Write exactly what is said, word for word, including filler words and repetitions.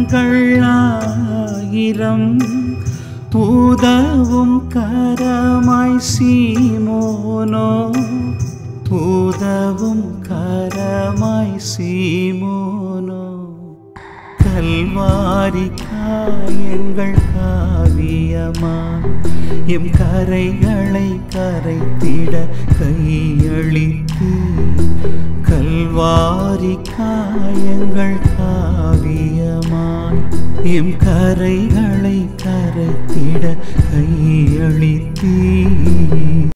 கரங்கள் ஆயிரம் உதவும் கரமாய் சீமோனோ உதவும் கரமாய் சீமோனோ கல்வாரி காயங்கள் காவியமா எம் கரைகளை கரைத்திட கையளித்து கல்வாரி காயங்கள் காவியமாய் எம் கரைகளை கரைத்திட கையளித்தீ